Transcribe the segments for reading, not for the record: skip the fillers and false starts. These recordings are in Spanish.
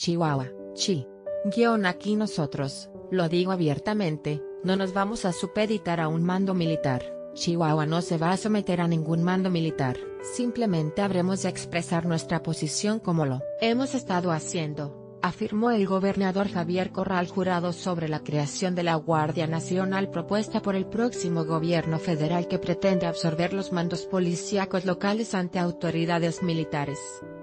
Chihuahua, Chi. Aquí nosotros, lo digo abiertamente, no nos vamos a supeditar a un mando militar. Chihuahua no se va a someter a ningún mando militar, simplemente habremos de expresar nuestra posición como lo hemos estado haciendo, afirmó el gobernador Javier Corral Jurado sobre la creación de la Guardia Nacional propuesta por el próximo gobierno federal que pretende absorber los mandos policíacos locales ante autoridades militares.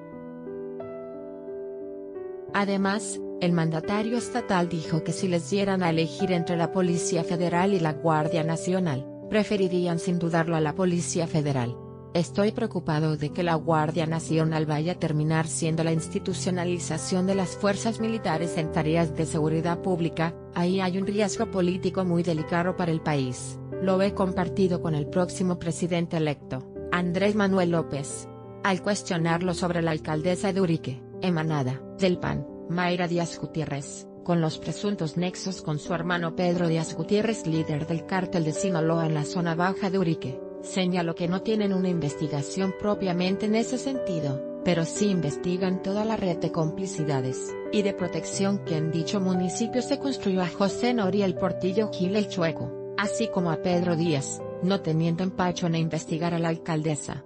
Además, el mandatario estatal dijo que si les dieran a elegir entre la Policía Federal y la Guardia Nacional, preferirían sin dudarlo a la Policía Federal. Estoy preocupado de que la Guardia Nacional vaya a terminar siendo la institucionalización de las fuerzas militares en tareas de seguridad pública, ahí hay un riesgo político muy delicado para el país, lo he compartido con el próximo presidente electo, Andrés Manuel López. Al cuestionarlo sobre la alcaldesa de Urique, emanada del PAN, Mayra Díaz Gutiérrez, con los presuntos nexos con su hermano Pedro Díaz Gutiérrez, líder del cártel de Sinaloa en la zona baja de Urique, señaló que no tienen una investigación propiamente en ese sentido, pero sí investigan toda la red de complicidades y de protección que en dicho municipio se construyó a José Noriel Portillo Gil el Chueco, así como a Pedro Díaz, no teniendo empacho en investigar a la alcaldesa.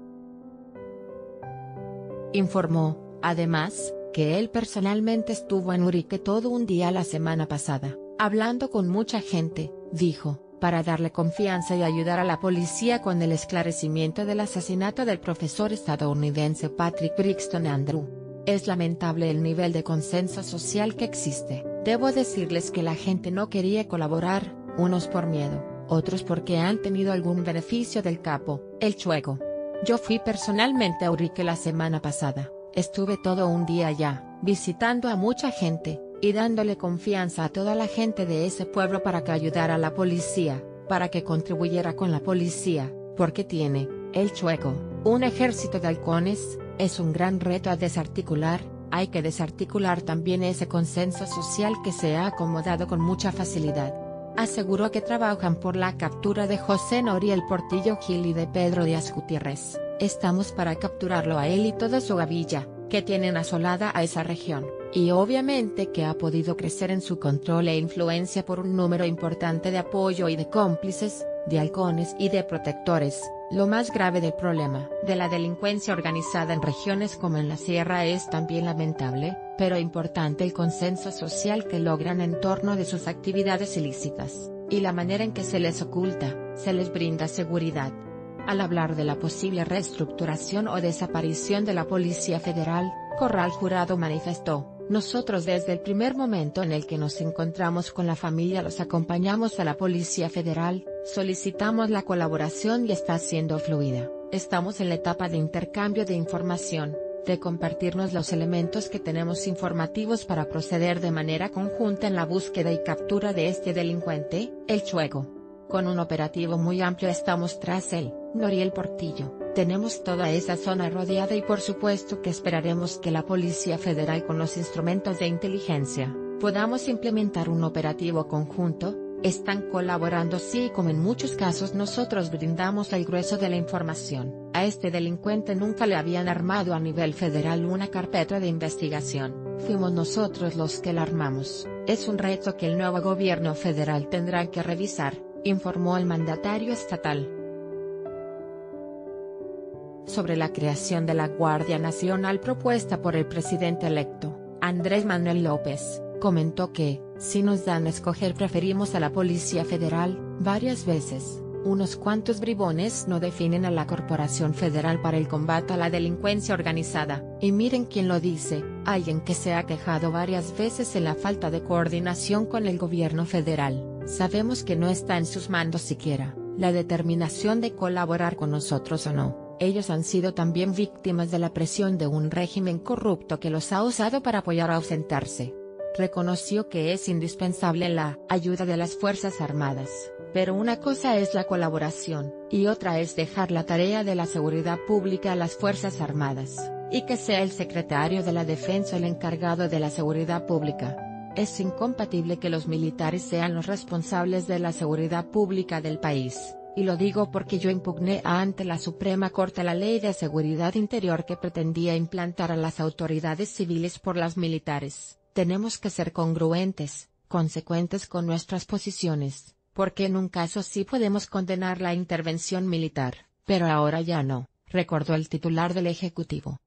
Informó, además, que él personalmente estuvo en Urique todo un día la semana pasada, hablando con mucha gente, dijo, para darle confianza y ayudar a la policía con el esclarecimiento del asesinato del profesor estadounidense Patrick Brixton Andrew. Es lamentable el nivel de consenso social que existe. Debo decirles que la gente no quería colaborar, unos por miedo, otros porque han tenido algún beneficio del capo, el Chueco. Yo fui personalmente a Urique la semana pasada. Estuve todo un día allá, visitando a mucha gente, y dándole confianza a toda la gente de ese pueblo para que ayudara a la policía, para que contribuyera con la policía, porque tiene, el Chueco, un ejército de halcones, es un gran reto a desarticular, hay que desarticular también ese consenso social que se ha acomodado con mucha facilidad. Aseguró que trabajan por la captura de José Noriel Portillo Gil y de Pedro Díaz Gutiérrez. Estamos para capturarlo a él y toda su gavilla, que tienen asolada a esa región, y obviamente que ha podido crecer en su control e influencia por un número importante de apoyo y de cómplices, de halcones y de protectores. Lo más grave del problema de la delincuencia organizada en regiones como en la sierra es también lamentable, pero importante el consenso social que logran en torno de sus actividades ilícitas, y la manera en que se les oculta, se les brinda seguridad. Al hablar de la posible reestructuración o desaparición de la Policía Federal, Corral Jurado manifestó, nosotros desde el primer momento en el que nos encontramos con la familia los acompañamos a la Policía Federal, solicitamos la colaboración y está siendo fluida, estamos en la etapa de intercambio de información, de compartirnos los elementos que tenemos informativos para proceder de manera conjunta en la búsqueda y captura de este delincuente, el Chueco. Con un operativo muy amplio estamos tras él, Noriel Portillo, tenemos toda esa zona rodeada y por supuesto que esperaremos que la Policía Federal con los instrumentos de inteligencia, podamos implementar un operativo conjunto, están colaborando sí como en muchos casos nosotros brindamos el grueso de la información, a este delincuente nunca le habían armado a nivel federal una carpeta de investigación, fuimos nosotros los que la armamos, es un reto que el nuevo gobierno federal tendrá que revisar, informó el mandatario estatal. Sobre la creación de la Guardia Nacional propuesta por el presidente electo, Andrés Manuel López, comentó que, si nos dan a escoger preferimos a la Policía Federal, varias veces, unos cuantos bribones no definen a la Corporación Federal para el combate a la delincuencia organizada, y miren quién lo dice, alguien que se ha quejado varias veces en la falta de coordinación con el gobierno federal, sabemos que no está en sus manos siquiera, la determinación de colaborar con nosotros o no. Ellos han sido también víctimas de la presión de un régimen corrupto que los ha usado para apoyar a ausentarse. Reconoció que es indispensable la ayuda de las Fuerzas Armadas, pero una cosa es la colaboración, y otra es dejar la tarea de la seguridad pública a las Fuerzas Armadas, y que sea el secretario de la Defensa el encargado de la seguridad pública. Es incompatible que los militares sean los responsables de la seguridad pública del país, y lo digo porque yo impugné ante la Suprema Corte la Ley de Seguridad Interior que pretendía implantar a las autoridades civiles por las militares. Tenemos que ser congruentes, consecuentes con nuestras posiciones, porque en un caso sí podemos condenar la intervención militar, pero ahora ya no, recordó el titular del Ejecutivo.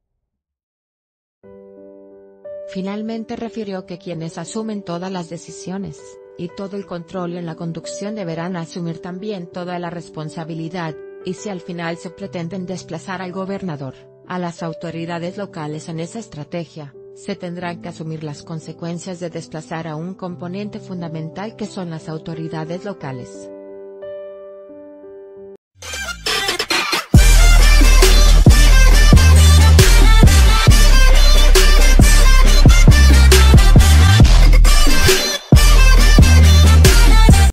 Finalmente refirió que quienes asumen todas las decisiones y todo el control en la conducción deberán asumir también toda la responsabilidad, y si al final se pretenden desplazar al gobernador, a las autoridades locales en esa estrategia, se tendrán que asumir las consecuencias de desplazar a un componente fundamental que son las autoridades locales.